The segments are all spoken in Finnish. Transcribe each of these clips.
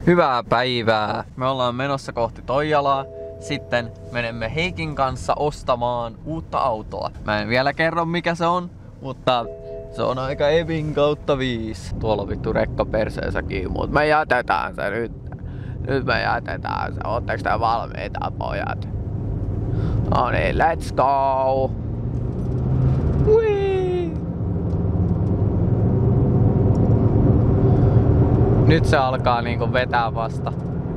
Hyvää päivää! Me ollaan menossa kohti Toijalaa. Sitten menemme Heikin kanssa ostamaan uutta autoa. Mä en vielä kerro mikä se on, mutta se on aika Evin kautta 5. Tuolla on vittu rekka perseessäkin, mut me jätetään se nyt. Nyt me jätetään se. Ootteko te valmiita, pojat? No niin, let's go! Whee! Nyt se alkaa niinku vetää vasta.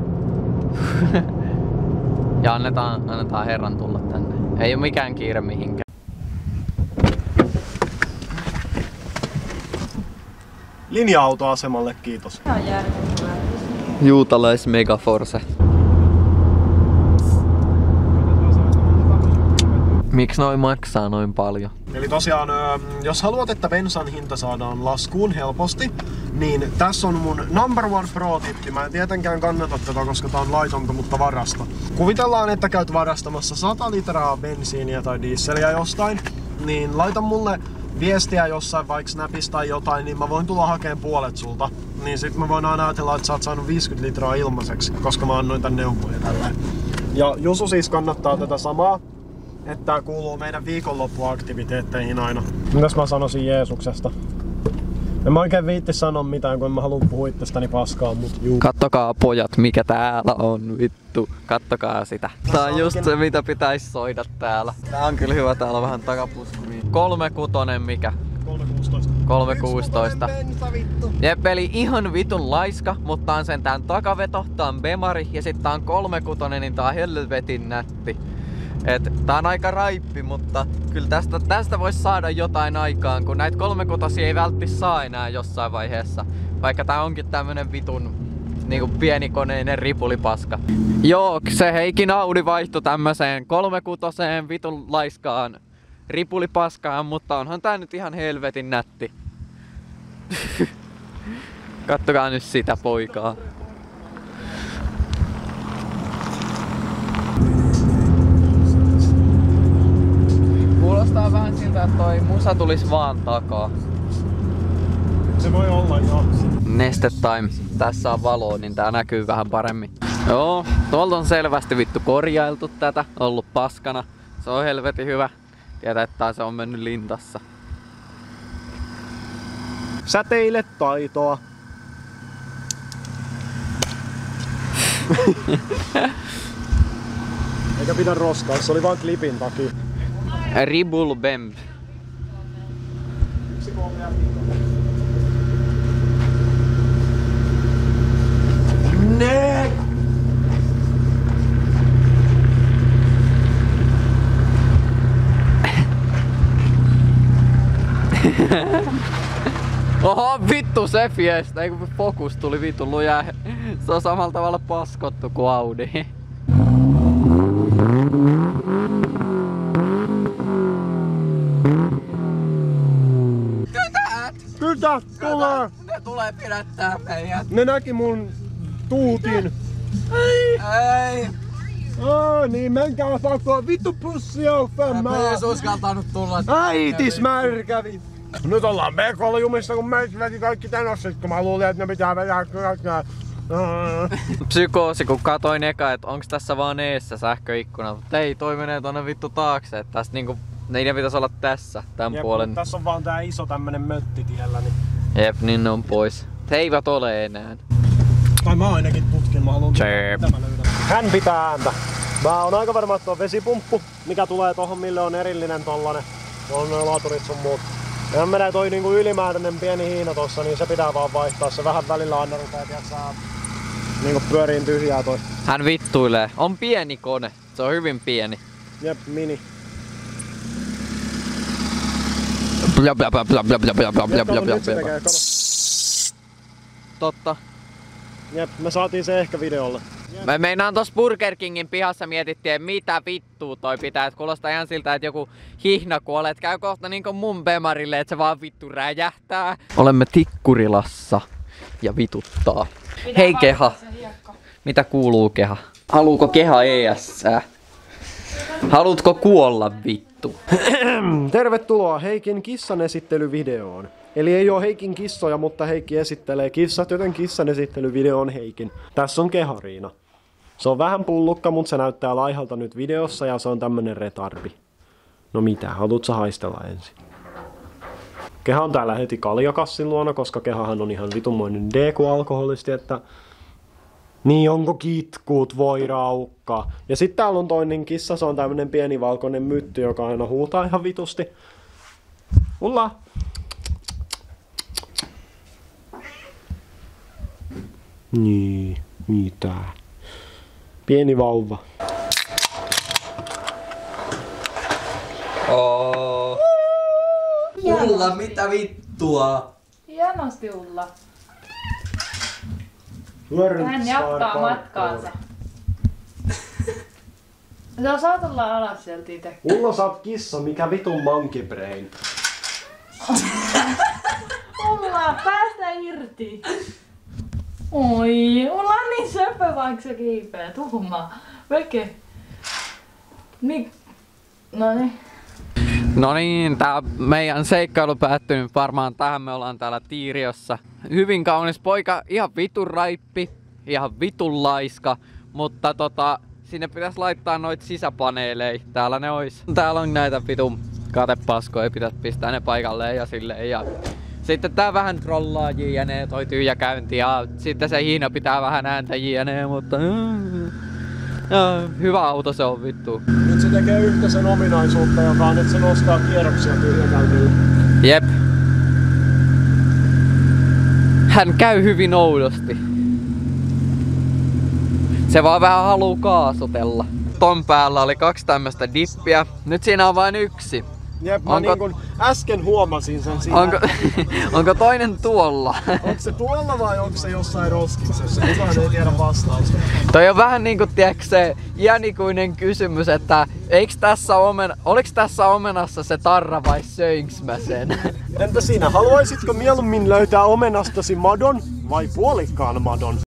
Ja annetaan herran tulla tänne. Ei oo mikään kiire mihinkään. Linja-autoasemalle, kiitos. Juutalais Megaforce. Miksi noin maksaa noin paljon? Eli tosiaan, jos haluat, että bensan hinta saadaan laskuun helposti, niin tässä on mun number one pro-tippi. Mä en tietenkään kannata tätä, koska tää on laitonta, mutta varasta. Kuvitellaan, että käyt varastamassa 100 litraa bensiiniä tai dieseliä jostain, niin laita mulle viestiä jossain vaikka Snapista tai jotain, niin mä voin tulla hakemaan puolet sulta. Niin sit mä voin aina ajatella, että sä oot saanut 50 litraa ilmaiseksi, koska mä annoin tän neuvoja tälleen. Ja Jusu siis kannattaa tätä samaa. Että tää kuuluu meidän viikonloppuaktiviteetteihin aina. Mitäs mä sanoisin Jeesuksesta? En mä oikein viitti sanoa mitään, kun en mä halua puhua itsestäni paskaa, mut juu. Kattokaa pojat, mikä täällä on, vittu. Kattokaa sitä. Tää on just se, mitä pitäisi soida täällä. Tää on kyllä hyvä, täällä on vähän takapusku. 3.6 mikä? 3.16. Jep, eli ihan vitun laiska, mutta on sentään takaveto, tää on Bemari ja sit tää on 3.6, niin tää on helvetin nätti. Et tää on aika raippi, mutta kyllä tästä voisi saada jotain aikaan, kun näitä 3.6 ei välttis saa enää jossain vaiheessa. Vaikka tää onkin tämmönen vitun niinku pienikoneinen ripulipaska. Joo, se Heikin Audi vaihtui tämmöseen 3.6 vitun laiskaan ripulipaskaan, mutta onhan tää nyt ihan helvetin nätti. Kattokaa nyt sitä poikaa. Kuulostaa vähän siltä, että toi musa tulis vaan takaa. Se voi olla, joo. Neste Time. Tässä on valo, niin tää näkyy vähän paremmin. Joo, tuolta on selvästi vittu korjailtu tätä. Ollut paskana. Se on helvetin hyvä. Tietää, että se on mennyt lintassa. Säteile taitoa. Eikä pidä roskaa, se oli vaan klipin takia. Ribul Bemb. Nee! Oho, vittu se Fiesta, ei kun Focus tuli vittu lujaa. Se on samalla tavalla paskottu kuin Audi. Kyllä tulee! Ne tulee pidättää meidät. Ne näki mun tuutin. Ei! Niin menkää pakkoa vittu pussia femmaa! Ei se uskaltanut tulla. Äitis märkä vittu! Nyt ollaan B-koljumissa, kun meitä veti kaikki tenossit, kun mä luulin, että ne pitää vetää kaikki. Psykoosi, kun katoin eka, että onks tässä vaan eessä sähköikkuna. Mutta ei, toi menee tonne vittu taakse. Että tästä niinku, niiden pitäisi olla tässä, tän puolen. Tässä on vaan tää iso tämmönen mötti tiellä. Niin... Jep, niin ne on pois. He eivät ole enää. Tai mä ainakin tutkin, mä haluun mitä mä löydän. Hän pitää ääntä. Mä oon aika varma, että on vesipumppu, mikä tulee tohon, mille on erillinen tollanen. On noin laaturit sun muut. Ja menee toi niinku ylimääräinen pieni hiina tossa, niin se pitää vaan vaihtaa. Se vähän välillä aina rupeaa, saa niinku pyöriin tyhjää toi. Hän vittuilee. On pieni kone. Se on hyvin pieni. Jep, mini. Totta. Jep, me saatiin se ehkä videolle. Me meinaan tossa Burger Kingin pihassa mietittiin, mitä vittua toi pitää. Et kuulostaa ihan siltä, että joku hihna kuolee. Et käy kohta niinku mun Bemarille, että se vaan vittu räjähtää. Olemme Tikkurilassa ja vituttaa. Hei Keha. Mitä kuuluu Keha? Haluuko Keha ES:ää? Haluutko kuolla vittu? Tervetuloa Heikin kissan esittelyvideoon. Eli ei oo Heikin kissoja, mutta Heikki esittelee kissat, joten kissan esittelyvideo on Heikin. Tässä on Kehariina. Se on vähän pullukka, mutta se näyttää laihalta nyt videossa ja se on tämmönen retardi. No mitä, haluut sä haistella ensin? Keha on täällä heti kaljakassin luona, koska Kehahan on ihan vitunmoinen DQ-alkoholisti, että... Niin onko kitkut, voi raukka. Ja sit täällä on toinen kissa, se on tämmönen pieni valkoinen mytty, joka aina huutaa ihan vitusti. Ulla! Niin, mitä? Pieni vauva. Oh. Ulla, mitä vittua? Hienosti Ulla. Hän Hän jatkaa matkaansa. Sä saat olla alas sieltä ite. Ulla, sä oot kissa, mikä vitun monkey brain. Ulla, päästä irti. Oi, Ulla on niin söpö vaikka se kiipeä. Tuhma. Veke. No niin, tää meidän seikkailu päättynyt varmaan tähän. Me ollaan täällä Tiiriossa. Hyvin kaunis poika, ihan vitun raippi, ihan vitun laiska, mutta sinne pitäisi laittaa noit sisäpaneeleja. Täällä ne ois. Täällä on näitä vitun katepaskoja, pitäisi pistää ne paikalleen ja silleen. Ja sitten tää vähän trollaa JNE, toi tyhjäkäynti ja sitten se Hiina pitää vähän ääntä JNE, mutta... hyvä auto se on vittu. Nyt se tekee yhtä sen ominaisuutta, joka on, että se nostaa kierroksia tyhjäkäynnillä. Jep. Hän käy hyvin oudosti. Se vaan vähän haluu kaasutella. Ton päällä oli 2 tämmöstä dippiä. Nyt siinä on vain 1. Jep, mä niin kun äsken huomasin sen siinä. Onko toinen tuolla? Onko se tuolla vai onko se jossain roskiksessa? Kukaan ei tiedä vastausta. Toi on vähän niinku tiiäks se iänikuinen kysymys, että oliks tässä omenassa se tarra vai söinks mä sen? Entä sinä, haluaisitko mieluummin löytää omenastasi madon vai puolikkaan madon?